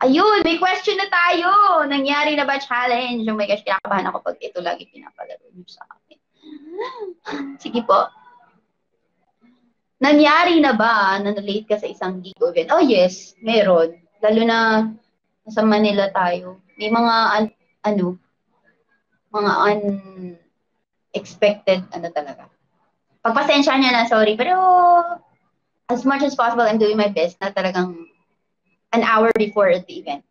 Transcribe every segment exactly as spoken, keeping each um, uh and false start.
Ayun, may question na tayo. Nangyari na ba challenge? Yung may gosh, kinakabahan ako pag ito lagi pinapalaro niyo sa akin. Sige po. Nangyari na ba na na-late ka sa isang gig event? Oh yes, meron. Lalo na nasa Manila tayo. May mga an- ano, mga unexpected ano talaga. Pagpasensya niyo na, sorry. Pero as much as possible, I'm doing my best na talagang an hour before the event.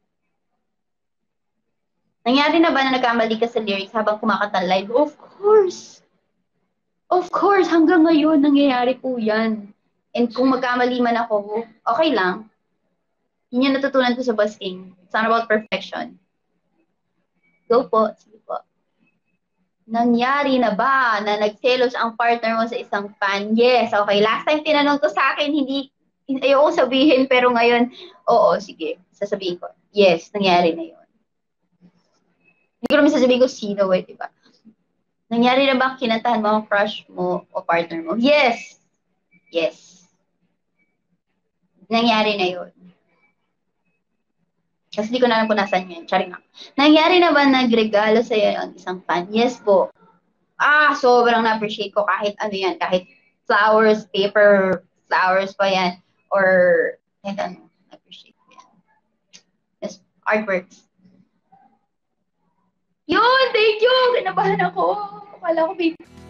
Nangyari na ba na nagkamali ka sa lyrics habang kumakanta live? Of course! Of course! Hanggang ngayon, nangyayari po yan. And kung magkamali man ako, okay lang. Yun yung natutunan ko sa Busking. It's not about perfection. Go po. Sige po. Nangyari na ba na nagselos ang partner mo sa isang fan? Yes. Okay. Last time tinanong to sa akin, hindi, ayoko sabihin, pero ngayon, oo, sige. Sasabihin ko. Yes, nangyari na yun. Hindi ko naman sasabihin ko sino eh, di ba? Nangyari na ba kinantahan mo ang crush mo o partner mo? Yes! Yes. Nangyari na yun. Kasi di ko na alam kung nasan yun. Charing lang. Nangyari na ba nagregalo sa'yo ang isang fan? Yes po. Ah, sobrang na-appreciate ko kahit ano yan. Kahit flowers, paper, flowers pa yan. Or kahit ano. Na-appreciate ko yan. Yes, artworks. Yun! Thank you! Kinabahan ako. Akala ko, baby.